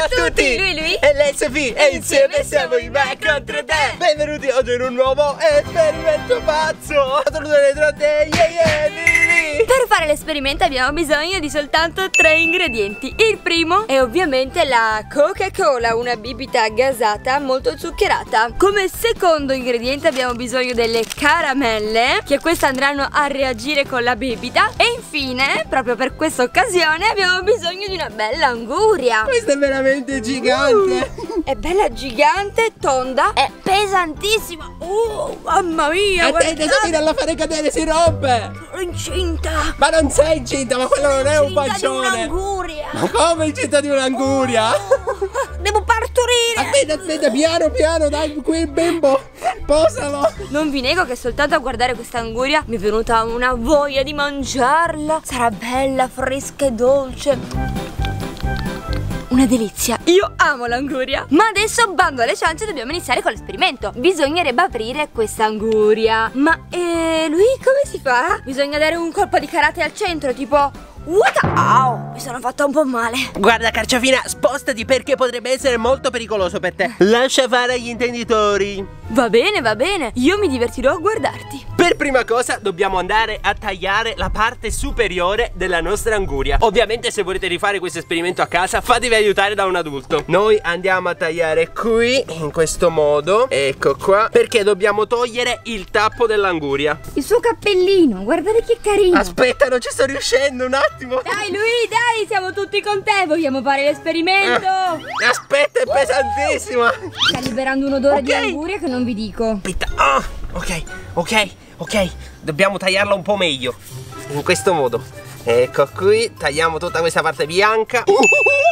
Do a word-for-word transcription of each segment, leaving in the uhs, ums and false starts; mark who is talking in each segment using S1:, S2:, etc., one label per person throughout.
S1: a tutti,
S2: lui lui
S1: e lei Sofì, e insieme siamo i me contro te. Benvenuti oggi in un nuovo esperimento pazzo. Salutare trotte, yeah yeah, lì.
S2: Per fare l'esperimento abbiamo bisogno di soltanto tre ingredienti. Il primo è ovviamente la Coca-Cola, una bibita gasata molto zuccherata. Come secondo ingrediente abbiamo bisogno delle caramelle, che queste andranno a reagire con la bibita. E infine, proprio per questa occasione, abbiamo bisogno di una bella anguria.
S1: Questa è veramente gigante.
S2: uh, È bella gigante, tonda, è pesantissima. Uh, mamma mia,
S1: attenta, Sofì, non la fare cadere, si rompe.
S2: Sono incinta.
S1: Ma non sei incinta, ma quello non è un pancione.
S2: Di un'anguria.
S1: Ma come incinta di un'anguria?
S2: Oh, devo partorire.
S1: Aspetta, aspetta, piano piano, dai, qui il bimbo, posalo.
S2: Non vi nego che soltanto a guardare questa anguria mi è venuta una voglia di mangiarla. Sarà bella, fresca e dolce. Una delizia. Io amo l'anguria. Ma adesso, bando alle ciance, dobbiamo iniziare con l'esperimento. Bisognerebbe aprire questa anguria. Ma eh, lui come si fa? Bisogna dare un colpo di karate al centro, tipo... Wow, mi sono fatta un po' male.
S1: Guarda, Carciofina, spostati perché potrebbe essere molto pericoloso per te. Lascia fare agli intenditori.
S2: Va bene, va bene. Io mi divertirò a guardarti.
S1: Per prima cosa dobbiamo andare a tagliare la parte superiore della nostra anguria. Ovviamente se volete rifare questo esperimento a casa, fatevi aiutare da un adulto. Noi andiamo a tagliare qui, in questo modo. Ecco qua. Perché dobbiamo togliere il tappo dell'anguria.
S2: Il suo cappellino, guardate che carino.
S1: Aspetta, non ci sto riuscendo, un attimo.
S2: Dai lui, dai, siamo tutti con te. Vogliamo fare l'esperimento.
S1: eh, Aspetta, è pesantissima.
S2: Sta liberando un odore
S1: okay.
S2: di anguria che non vi dico.
S1: Aspetta, oh, ok, ok, ok. Dobbiamo tagliarla un po' meglio. In questo modo. Ecco qui, tagliamo tutta questa parte bianca. uh,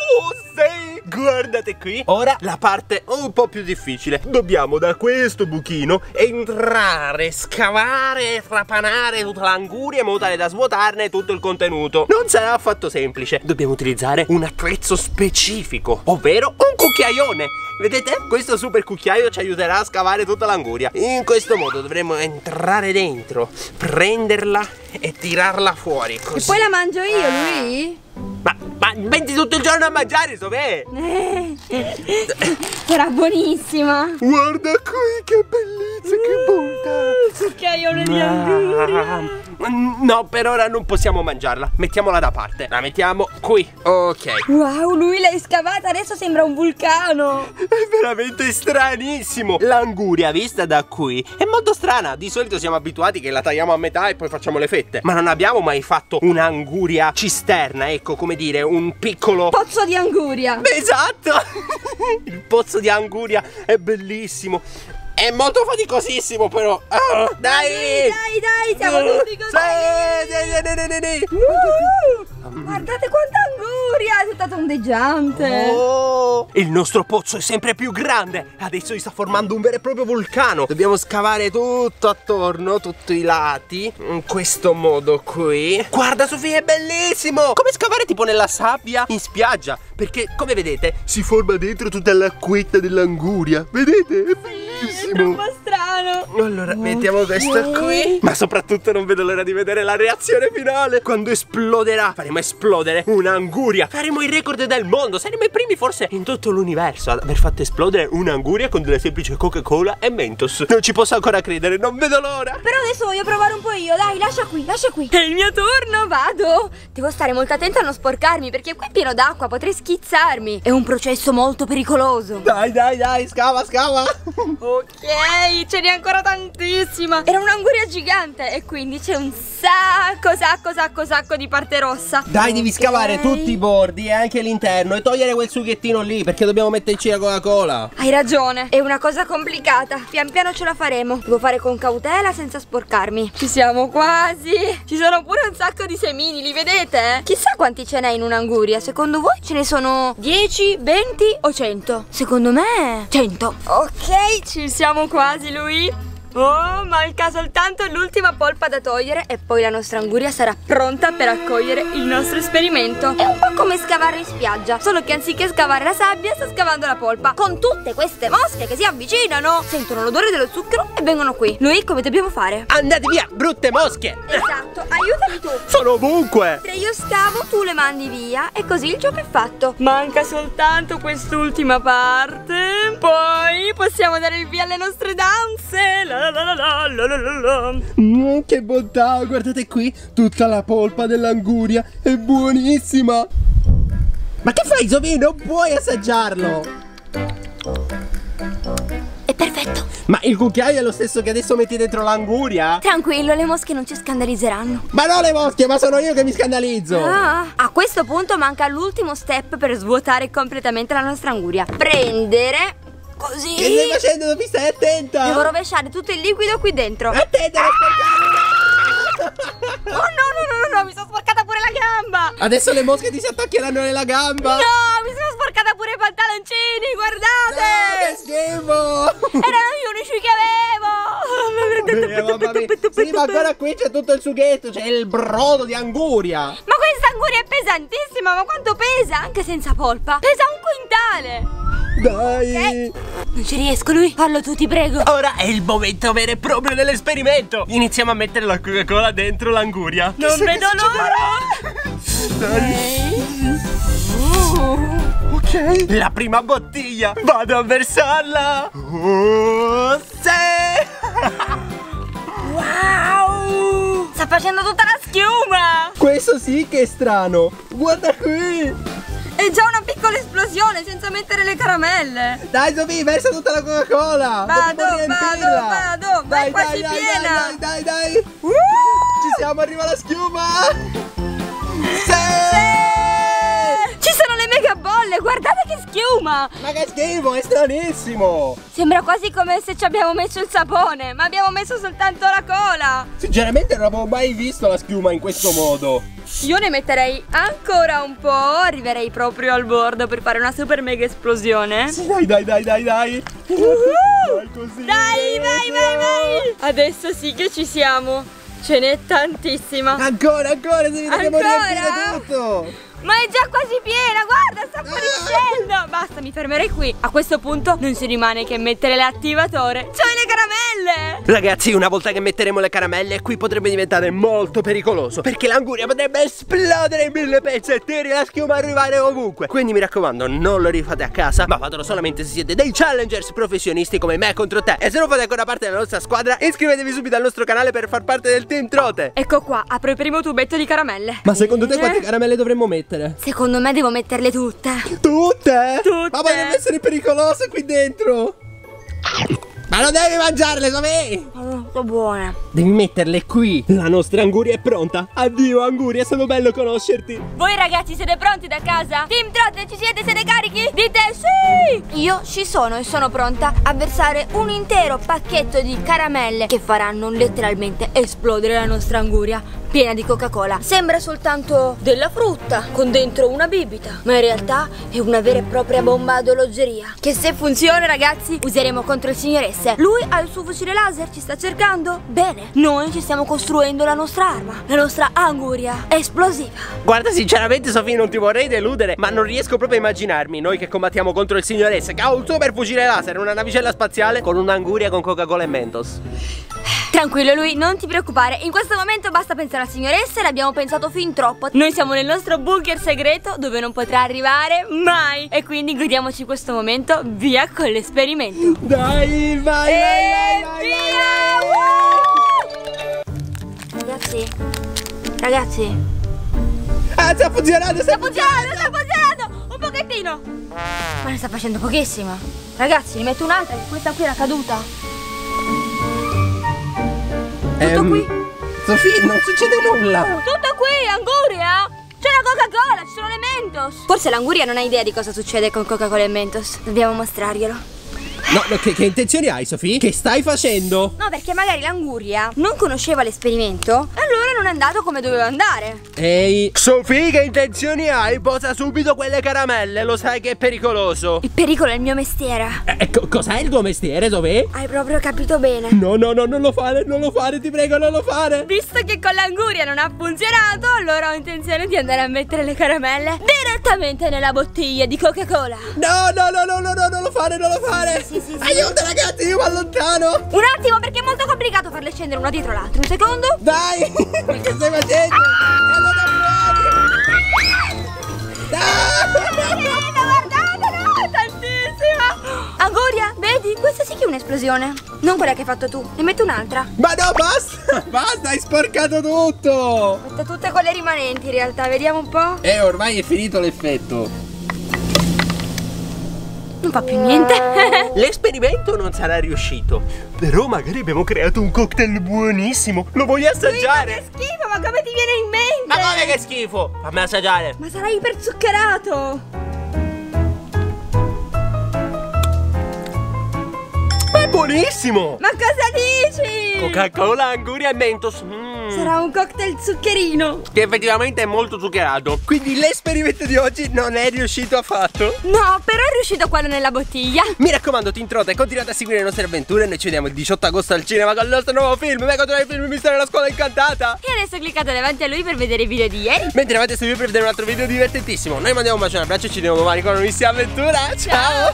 S1: sì. Guardate qui. Ora la parte un po' più difficile. Dobbiamo da questo buchino entrare, scavare e trapanare tutta l'anguria in modo tale da svuotarne tutto il contenuto. Non sarà affatto semplice. Dobbiamo utilizzare un attrezzo specifico, ovvero un cucchiaione. Vedete? Questo super cucchiaio ci aiuterà a scavare tutta l'anguria. In questo modo dovremo entrare dentro, prenderla e tirarla fuori così.
S2: E poi la mangio io, lui?
S1: Ma, ma metti tutto il giorno a mangiare, dov'è?
S2: Eh, sarà buonissima.
S1: Guarda qui, che bellezza, che bontà.
S2: Cucchiaione di anguria.
S1: No, per ora non possiamo mangiarla. Mettiamola da parte. La mettiamo qui. Ok.
S2: Wow, lui l'hai scavata, adesso sembra un vulcano.
S1: È veramente stranissimo. L'anguria vista da qui è molto strana. Di solito siamo abituati che la tagliamo a metà e poi facciamo le fette. Ma non abbiamo mai fatto un'anguria cisterna. Ecco, come dire, un piccolo
S2: pozzo di anguria.
S1: Esatto. Il pozzo di anguria è bellissimo. È molto faticosissimo però. Oh, dai,
S2: dai, dai, siamo
S1: uh,
S2: tutti così.
S1: Sì, sì, sì, sì, sì.
S2: Uh, guardate quanta anguria, è tutta tondeggiante.
S1: Oh, il nostro pozzo è sempre più grande. Adesso si sta formando un vero e proprio vulcano. Dobbiamo scavare tutto attorno, tutti i lati, in questo modo qui. Guarda Sofì, è bellissimo. Come scavare tipo nella sabbia in spiaggia, perché come vedete si forma dentro tutta l'acquetta dell'anguria. Vedete? È bellissimo.
S2: È troppo strano.
S1: Allora mettiamo questo qui. Ma soprattutto non vedo l'ora di vedere la reazione finale. Quando esploderà, faremo esplodere un'anguria. Faremo il record del mondo. Saremo i primi forse in tutto l'universo ad aver fatto esplodere un'anguria con della semplice Coca-Cola e Mentos. Non ci posso ancora credere, non vedo l'ora.
S2: Però adesso voglio provare un po' io. Dai, lascia qui, lascia qui. È il mio turno, vado. Devo stare molto attenta a non sporcarmi, perché qui è pieno d'acqua, potrei schizzarmi. È un processo molto pericoloso.
S1: Dai, dai, dai, scava, scava.
S2: Ok, ce n'è ancora tantissima. Era un'anguria gigante e quindi c'è un sacco, sacco, sacco, sacco di parte rossa.
S1: Dai, devi scavare tutti i bordi e anche l'interno e togliere quel sughettino lì, perché dobbiamo metterci la Coca-Cola.
S2: Hai ragione, è una cosa complicata. Pian piano ce la faremo. Devo fare con cautela senza sporcarmi. Ci siamo quasi. Ci sono pure un sacco di semini, li vedete? Chissà quanti ce n'è in un'anguria. Secondo voi ce ne sono dieci, venti o cento? Secondo me cento. Ok, ci siamo quasi, lui. Oh, manca soltanto l'ultima polpa da togliere e poi la nostra anguria sarà pronta per accogliere il nostro esperimento. È un po' come scavare in spiaggia, solo che anziché scavare la sabbia sta scavando la polpa. Con tutte queste mosche che si avvicinano, sentono l'odore dello zucchero e vengono qui. Noi come dobbiamo fare?
S1: Andate via, brutte mosche!
S2: Esatto, aiutami tu.
S1: Sono ovunque!
S2: Se io scavo, tu le mandi via e così il gioco è fatto. Manca soltanto quest'ultima parte. Poi possiamo dare il via alle nostre danze. La la la la la la la la.
S1: Mm, che bontà, guardate qui, tutta la polpa dell'anguria, è buonissima. Ma che fai, Zoe? Non puoi assaggiarlo.
S2: È perfetto.
S1: Ma il cucchiaio è lo stesso che adesso metti dentro l'anguria?
S2: Tranquillo, le mosche non ci scandalizzeranno.
S1: Ma no le mosche, ma sono io che mi scandalizzo.
S2: Ah, a questo punto manca l'ultimo step per svuotare completamente la nostra anguria. Prendere così.
S1: Che stai facendo? Non mi stai attenta?
S2: Devo rovesciare tutto il liquido qui dentro.
S1: Attenta, ah!
S2: Oh no, no, no, no, no, mi sono sporcata pure la gamba.
S1: Adesso le mosche ti si attaccheranno nella gamba.
S2: No, mi sono sporcata pure i pantaloncini, guardate.
S1: No, che schifo.
S2: Erano gli unici che avevo.
S1: Beh, mamma mia. Sì, ma ancora qui c'è tutto il sughetto, c'è il brodo di anguria.
S2: Ma questa anguria è pesantissima, ma quanto pesa? Anche senza polpa. Pesa un quintale.
S1: Dai.
S2: Okay. Non ci riesco, lui. Fallo tu, ti prego.
S1: Ora è il momento vero e proprio dell'esperimento. Iniziamo a mettere la Coca-Cola dentro l'anguria.
S2: Non vedo l'ora.
S1: Dai. Uh, ok. La prima bottiglia. Vado a versarla. Oh, sì.
S2: Wow. Sta facendo tutta la schiuma.
S1: Questo sì che è strano. Guarda qui.
S2: È già una piccola esplosione senza mettere le caramelle.
S1: Dai Sofì, versa tutta la Coca-Cola.
S2: Vado, vado, vado. Vai, quasi
S1: dai,
S2: piena.
S1: Dai, dai, dai, dai.
S2: Uh!
S1: Ci siamo, arriva la schiuma. Sì!
S2: Sì! Ci sono le mega bolle, guardate che schiuma.
S1: Ma che schifo, è stranissimo.
S2: Sembra quasi come se ci abbiamo messo il sapone, ma abbiamo messo soltanto la cola.
S1: Sinceramente non avevo mai visto la schiuma in questo modo.
S2: Io ne metterei ancora un po', arriverei proprio al bordo per fare una super mega esplosione.
S1: Sì, dai, dai, dai, dai, dai.
S2: Uh-huh.
S1: Dai, così.
S2: Dai, vai, vai, vai. Adesso sì che ci siamo. Ce n'è tantissima.
S1: Ancora, ancora, se dobbiamo
S2: Ancora?
S1: riempire tutto.
S2: Ma è già quasi piena, guarda, sta fuoriuscendo. Basta, mi fermerei qui. A questo punto non si rimane che mettere l'attivatore. Cioè le caramelle.
S1: Ragazzi, una volta che metteremo le caramelle, qui potrebbe diventare molto pericoloso, perché l'anguria potrebbe esplodere in mille pezzettini e la schiuma arrivare ovunque. Quindi mi raccomando, non lo rifate a casa, ma fatelo solamente se siete dei challengers professionisti come me contro te. E se non fate ancora parte della nostra squadra, iscrivetevi subito al nostro canale per far parte del Team Trote.
S2: Ecco qua, apro il primo tubetto di caramelle.
S1: Ma secondo te quante caramelle dovremmo mettere?
S2: Secondo me devo metterle tutte.
S1: Tutte?
S2: Tutte.
S1: Ma potrebbe essere pericoloso qui dentro. Ma non devi mangiarle, Sofì!
S2: Oh, sono buone.
S1: Devi metterle qui. La nostra anguria è pronta. Addio anguria, è stato bello conoscerti.
S2: Voi ragazzi siete pronti da casa? Team Trote, ci siete? Siete carichi? Dite sì! Io ci sono e sono pronta a versare un intero pacchetto di caramelle che faranno letteralmente esplodere la nostra anguria piena di Coca-Cola. Sembra soltanto della frutta con dentro una bibita, ma in realtà è una vera e propria bomba ad orologeria che, se funziona ragazzi, useremo contro il signor S. Lui ha il suo fucile laser, ci sta cercando? Bene, noi ci stiamo costruendo la nostra arma, la nostra anguria esplosiva.
S1: Guarda, sinceramente Sofì, non ti vorrei deludere, ma non riesco proprio a immaginarmi noi che combattiamo contro il signor S, che ha un super fucile laser, una navicella spaziale con un'anguria con Coca-Cola e Mentos.
S2: Tranquillo lui, non ti preoccupare. In questo momento basta pensare al signor S. L'abbiamo pensato fin troppo. Noi siamo nel nostro bunker segreto dove non potrà arrivare mai. E quindi godiamoci questo momento. Via con l'esperimento.
S1: Dai, vai,
S2: E
S1: vai, vai,
S2: via!
S1: vai, vai.
S2: Ragazzi, ragazzi,
S1: Ah, sta funzionando, sta
S2: sta funzionando, sta funzionando. Un pochettino. Ma ne sta facendo pochissima. Ragazzi, ne metto un'altra, che questa qui era caduta. Tutto
S1: Ehm,
S2: qui.
S1: Sofì, non succede nulla.
S2: Tutto qui, anguria. C'è la Coca-Cola, ci sono le Mentos. Forse l'anguria non ha idea di cosa succede con Coca-Cola e Mentos. Dobbiamo mostrarglielo.
S1: No, no, che, che intenzioni hai, Sofì? Che stai facendo?
S2: No, perché magari l'anguria non conosceva l'esperimento e allora non è andato come doveva andare.
S1: Ehi, Sofì, che intenzioni hai? Posa subito quelle caramelle, lo sai che è pericoloso.
S2: Il pericolo è il mio mestiere.
S1: Eh, co- cos'è il tuo mestiere, dov'è?
S2: Hai proprio capito bene.
S1: No, no, no, non lo fare, non lo fare, ti prego, non lo fare.
S2: Visto che con l'anguria non ha funzionato, allora ho intenzione di andare a mettere le caramelle direttamente nella bottiglia di Coca-Cola.
S1: No, no, no, no, no, no, non lo fare, non lo fare.
S2: Sì, sì, sì,
S1: Aiuto, ragazzi, io mi allontano.
S2: Un attimo, perché è molto complicato farle scendere una dietro l'altra. Un secondo.
S1: Dai, che stai facendo?
S2: Ah!
S1: Allora fuori. No!
S2: Guardate, no, tantissima. Anguria, vedi? Questa sì che è un'esplosione. Non quella che hai fatto tu. Ne metto un'altra.
S1: Ma no, basta, basta, hai sporcato tutto.
S2: Metto tutte quelle rimanenti in realtà. Vediamo un po'.
S1: E ormai è finito l'effetto.
S2: Non fa più niente.
S1: L'esperimento non sarà riuscito, però magari abbiamo creato un cocktail buonissimo. Lo voglio assaggiare.
S2: Che schifo, ma come ti viene in mente?
S1: Ma come che schifo? Fammi assaggiare.
S2: Ma sarà iperzuccherato.
S1: È buonissimo.
S2: Ma cosa dici?
S1: Coca-Cola, anguria e mentos. Mm.
S2: Sarà un cocktail zuccherino.
S1: Che effettivamente è molto zuccherato. Quindi l'esperimento di oggi non è riuscito affatto.
S2: No, però è riuscito quello nella bottiglia.
S1: Mi raccomando, Team Trota, continuate a seguire le nostre avventure. Noi ci vediamo il diciotto agosto al cinema con il nostro nuovo film Mega Troia Film Mistero della Scuola Incantata.
S2: E adesso cliccate davanti a lui per vedere i video di ieri.
S1: Mentre eravate su YouTube per vedere un altro video divertentissimo. Noi mandiamo un bacio, un abbraccio e ci vediamo domani con una nuovissima avventura. Ciao.